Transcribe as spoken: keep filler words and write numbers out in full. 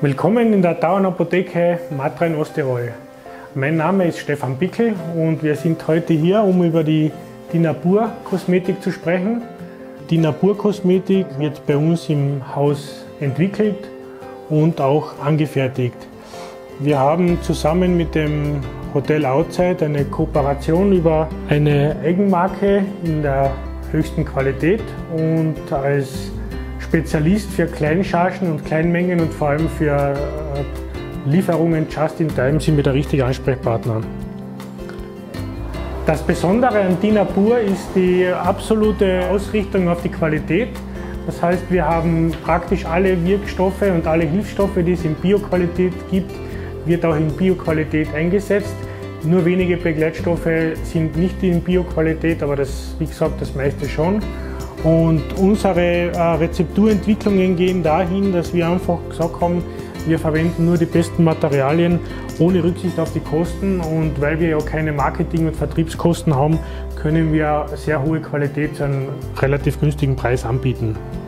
Willkommen in der Tauernapotheke Matra in Osttirol. Mein Name ist Stefan Bickel und wir sind heute hier, um über die Dinapur Kosmetik zu sprechen. Die Dinapur Kosmetik wird bei uns im Haus entwickelt und auch angefertigt. Wir haben zusammen mit dem Hotel Outside eine Kooperation über eine Eigenmarke in der höchsten Qualität und als Spezialist für Kleinchargen und Kleinmengen und vor allem für Lieferungen just in time sind wir der richtige Ansprechpartner. Das Besondere an Dinapur ist die absolute Ausrichtung auf die Qualität. Das heißt, wir haben praktisch alle Wirkstoffe und alle Hilfsstoffe, die es in Bio-Qualität gibt, wird auch in Bio-Qualität eingesetzt. Nur wenige Begleitstoffe sind nicht in Bio-Qualität, aber das, wie gesagt, das meiste schon. Und unsere äh, Rezepturentwicklungen gehen dahin, dass wir einfach gesagt haben, wir verwenden nur die besten Materialien ohne Rücksicht auf die Kosten. Und weil wir ja keine Marketing- und Vertriebskosten haben, können wir sehr hohe Qualität zu einem relativ günstigen Preis anbieten.